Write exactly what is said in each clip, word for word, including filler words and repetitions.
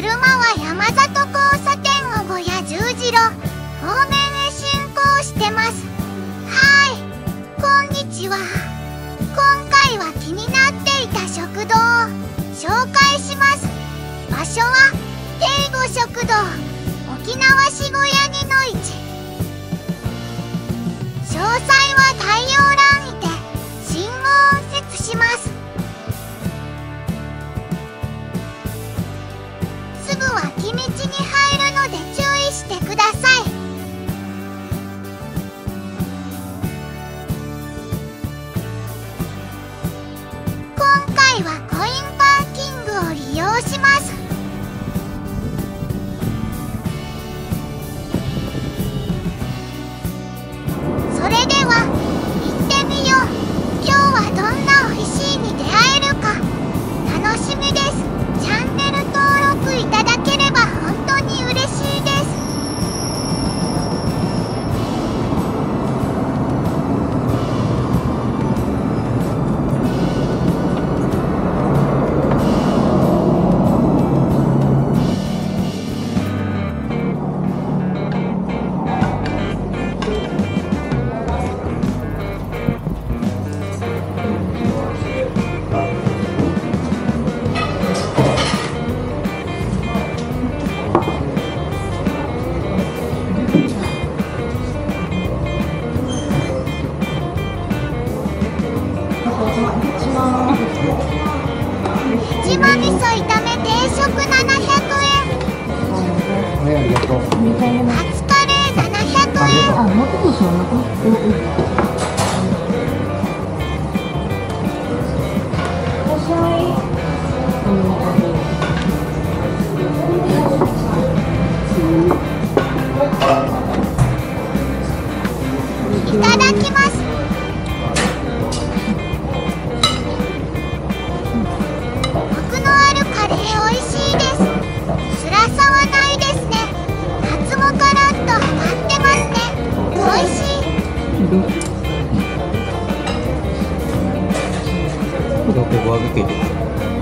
車は山里交差点をごや十字路方面へ進行してます。はい、こんにちは。今回は気になっていた食堂を紹介します。場所は定吾食堂沖縄市小屋にの市。詳細は概要欄にて信号を設します。すぐ脇道に入るので注意してください。今回はコインパーキングを利用します。それでは行ってみよう。今日はどんな美味しいに出会えるか楽しみです。チャンネル登録いただければ本当に嬉しいです。ヘチマ味噌炒め定食ななひゃくえん。カツカレーななひゃくえん。いただきます。コクのあるカレー美味しいです。辛さはないですね。カツもカラッと揚がってますね。美味しい。 どこが揚げてる？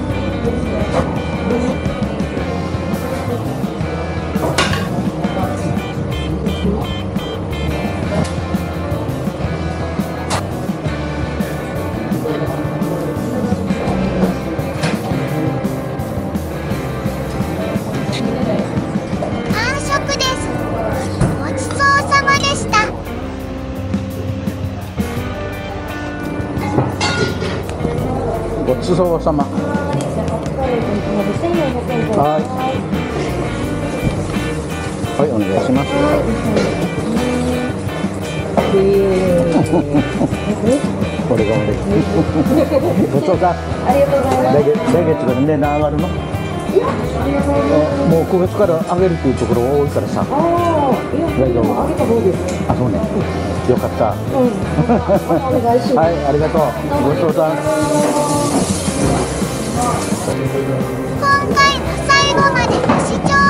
完食です。ごちそうさまでした。 ごちそうさま。はい。はい、お願いします。これが俺。ごちそうさん。 ありがとうございます。 来月、来月から値段上がるの？もう個別から上げるっていうところ多いからさ。大丈夫。 あげた方です。 あ、そうね。よかった。 うん。お願いします。 はい、ありがとう。ごちそうさん。 今回も最後までご視聴